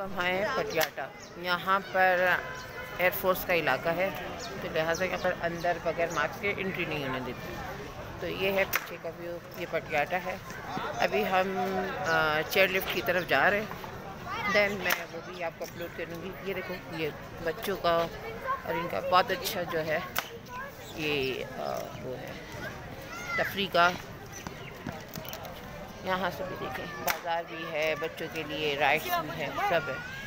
हम आए हैं पटियाला। यहाँ पर एयरफोर्स का इलाका है, तो लिहाजा यहाँ पर अंदर बगैर मास्क के एंट्री नहीं होने देती। तो ये है पीछे का व्यू, ये पटियाला है। अभी हम चेयर लिफ्ट की तरफ जा रहे हैं, देन मैं वो भी आपको अपलोड करूँगी। ये देखो, ये बच्चों का और इनका बहुत अच्छा जो है ये वो है तफरी का। यहाँ से भी देखें, बाज़ार भी है, बच्चों के लिए राइड्स भी है, सब है।